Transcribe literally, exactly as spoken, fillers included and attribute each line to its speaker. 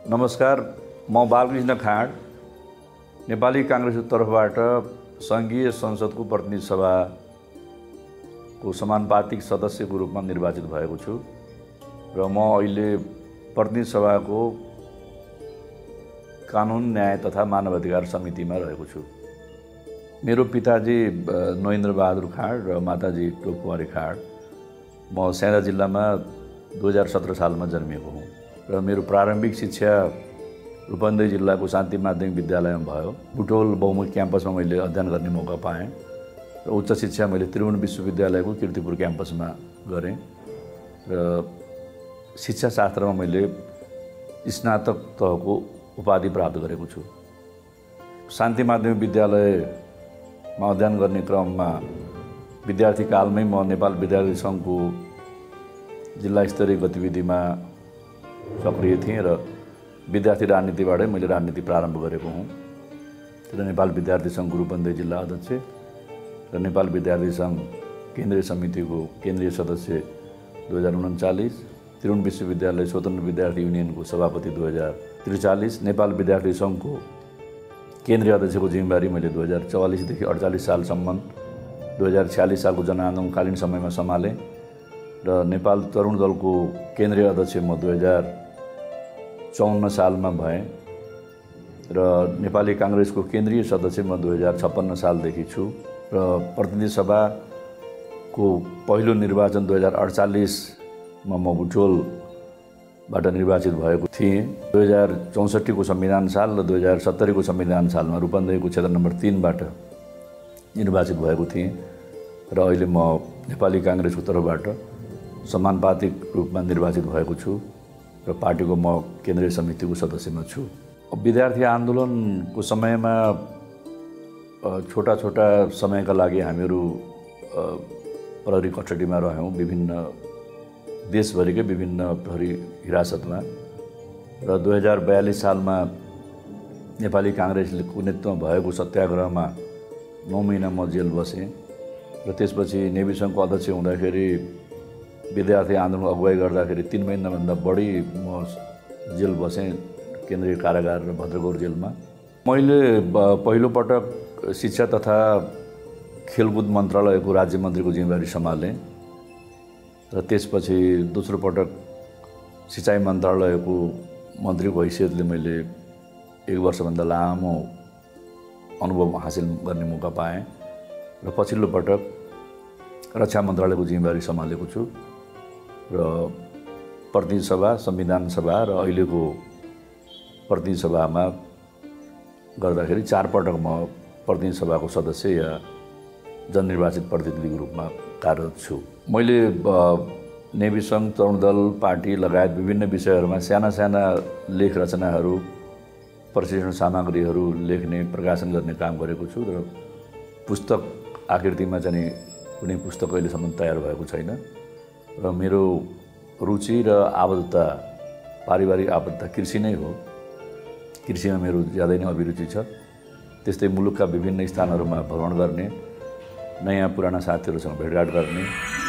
Speaker 1: नमस्कार, म बालकृष्ण खाँड नेपाली कांग्रेसको तर्फबाट संघीय संसदको प्रतिनिधि सभाको समानुपातिक सदस्यको रूपमा निर्वाचित भएको छु र म अहिले प्रतिनिधि सभाको कानुन न्याय तथा मानवाधिकार समितिमा रहेको छु। मेरो पिताजी नरेन्द्र बहादुर खाँड र माताजी टोपकुमारी खाँड। म स्याङ्जा जिल्लामा दुई हजार सत्र सालमा जन्मिएको हुँ र मेरो प्रारम्भिक शिक्षा रूपन्देही जिल्लाको शान्ति माध्यमिक विद्यालयमा भयो। बुटोल बहुमुखी क्याम्पसमा मैले अध्ययन गर्ने मौका पाएँ र उच्च शिक्षा मैले त्रिभुवन विश्वविद्यालयको कीर्तिपुर क्याम्पसमा गरेँ र शिक्षाशास्त्रमा मैले स्नातक तहको उपाधि प्राप्त गरेको छु। शान्ति माध्यमिक विद्यालयमा अध्ययन गर्ने क्रममा विद्यार्थी कालमै म नेपाल विद्यार्थी सङ्घको जिल्ला स्तरीय गतिविधिमा सक्रिय थिएँ र विद्यार्थी राजनीतिबाटै मैले राजनीति प्रारम्भ गरेको हुँ र नेपाल विद्यार्थी सङ्घको रूपन्देही जिल्ला अध्यक्ष र नेपाल विद्यार्थी सङ्घ केन्द्रीय समितिको केन्द्रीय सदस्य दुई हजार उन्चालिस, त्रिभुवन विश्वविद्यालय स्वतन्त्र विद्यार्थी युनियनको सभापति दुई हजार त्रिचालिस, नेपाल विद्यार्थी सङ्घको केन्द्रीय अध्यक्षको जिम्मेवारी मैले दुई हजार चौवालिसदेखि अडचालिस सालसम्म दुई हजार छ्यालिस सालको जनआन्दोलनकालीन समयमा सम्हालेँ र नेपाल तरुण दलको केन्द्रीय अध्यक्ष म दुई हजार चौन्न सालमा भएँ र नेपाली काङ्ग्रेसको केन्द्रीय सदस्य म दुई हजार छप्पन्न सालदेखि छु र प्रतिनिधि सभाको पहिलो निर्वाचन दुई हजार अडचालिसमा म बुटोलबाट निर्वाचित भएको थिएँ। दुई हजार चौसठीको संविधान साल र दुई हजार सत्तरीको संविधान सालमा रूपन्देहीको क्षेत्र नम्बर तीनबाट निर्वाचित भएको थिएँ र अहिले म नेपाली काङ्ग्रेसको तर्फबाट समानुपातिक रूपमा निर्वाचित भएको छु र पार्टीको म केन्द्रीय समितिको सदस्यमा छु। विद्यार्थी आन्दोलनको समयमा छोटा छोटा समयका लागि हामीहरू प्रहरी कस्टडीमा रह्यौँ, विभिन्न देशभरिकै विभिन्न प्रहरी हिरासतमा र दुई हजार बयालिस सालमा नेपाली काङ्ग्रेसको नेतृत्वमा भएको सत्याग्रहमा नौ महिना म जेल बसेँ र त्यसपछि नेभी सङ्घको अध्यक्ष हुँदाखेरि विद्यार्थी आन्दोलन अगुवाई गर्दाखेरि तीन महिनाभन्दा बढी म जेल बसेँ केन्द्रीय कारागार र भद्रगौर जेलमा। मैले पहिलोपटक शिक्षा तथा खेलकुद मन्त्रालयको राज्य मन्त्रीको जिम्मेवारी सम्हालेँ र त्यसपछि दोस्रो पटक सिँचाइ मन्त्रालयको मन्त्रीको हैसियतले मैले एक वर्षभन्दा लामो अनुभव हासिल गर्ने मौका पाएँ र पछिल्लो पटक रक्षा मन्त्रालयको जिम्मेवारी सम्हालेको छु र प्रतिनिधि सभा, संविधान सभा र अहिलेको प्रतिनिधि सभामा गर्दाखेरि चारपटक म प्रतिनिधि सभाको सदस्य या जननिर्वाचित प्रतिनिधिको रूपमा कार्यरत छु। मैले नेभी सङ्घ, तरुण दल, पार्टी लगायत विभिन्न विषयहरूमा साना साना लेख रचनाहरू, प्रशिक्षण सामग्रीहरू लेख्ने, प्रकाशन गर्ने काम गरेको छु र पुस्तक आकृतिमा चाहिँ कुनै पुस्तक अहिलेसम्म तयार भएको छैन र मेरो रुचि र आबद्धता, पारिवारिक आबद्धता कृषि नै हो। कृषिमा मेरो ज्यादै नै अभिरुचि छ। त्यस्तै मुलुकका विभिन्न स्थानहरूमा भ्रमण गर्ने, नयाँ पुराना साथीहरूसँग भेटघाट गर्ने